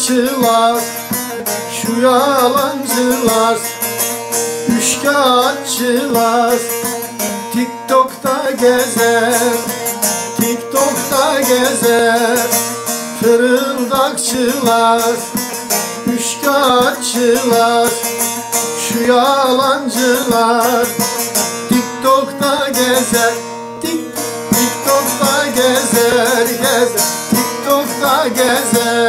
Fırsatçılar, şu yalancılar, üçkağıtçılar TikTok'ta gezer, TikTok'ta gezer. Fırıldakçılar, üçkağıtçılar, şu yalancılar TikTok'ta gezer, TikTok'ta gezer, gezer, TikTok'ta gezer.